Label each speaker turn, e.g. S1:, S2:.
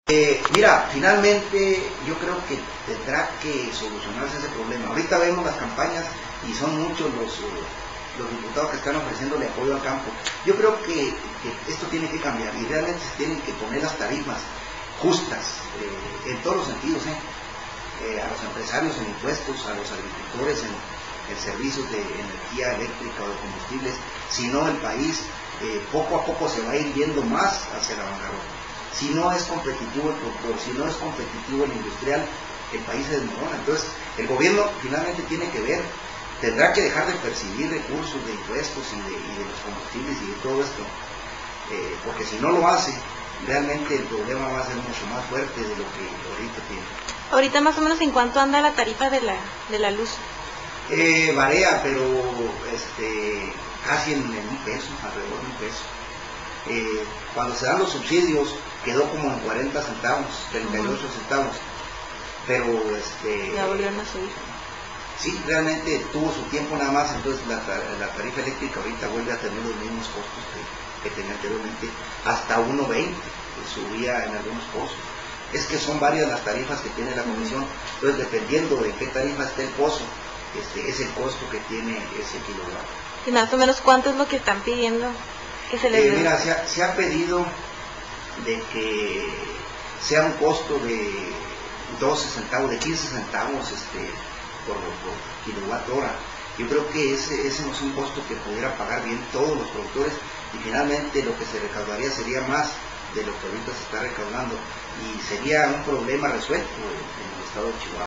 S1: Mira, finalmente yo creo que tendrá que solucionarse ese problema. Ahorita vemos las campañas y son muchos los diputados que están ofreciéndole apoyo al campo. Yo creo que esto tiene que cambiar y realmente se tienen que poner las tarifas justas en todos los sentidos, a los empresarios en impuestos, a los agricultores en servicios de energía eléctrica o de combustibles. Si no, el país poco a poco se va a ir yendo más hacia la bancarrota. Si no es competitivo el productor, si no es competitivo el industrial, el país se desmorona. Entonces, el gobierno finalmente tiene que ver, tendrá que dejar de percibir recursos de impuestos y de los combustibles y de todo esto, porque si no lo hace, realmente el problema va a ser mucho más fuerte de lo que ahorita tiene.
S2: Ahorita más o menos ¿en cuánto anda la tarifa de la luz?
S1: Varía, pero casi en $1 peso, alrededor de $1 peso. Cuando se dan los subsidios quedó como en 40 centavos, 38 centavos, pero
S2: ya volvieron a subir.
S1: Sí, realmente tuvo su tiempo nada más, entonces la tarifa eléctrica ahorita vuelve a tener los mismos costos que tenía anteriormente, hasta 1.20 subía en algunos pozos. Es que son varias las tarifas que tiene la comisión, entonces dependiendo de qué tarifa esté el pozo, es el costo que tiene ese kilowatt.
S2: ¿Y más o menos cuánto es lo que están pidiendo que se les dé?
S1: Mira, se ha pedido de que sea un costo de 12 centavos, de 15 centavos por kilowatt hora. Yo creo que ese no es un costo que pudiera pagar bien todos los productores y finalmente lo que se recaudaría sería más de lo que ahorita se está recaudando y sería un problema resuelto en el estado de Chihuahua.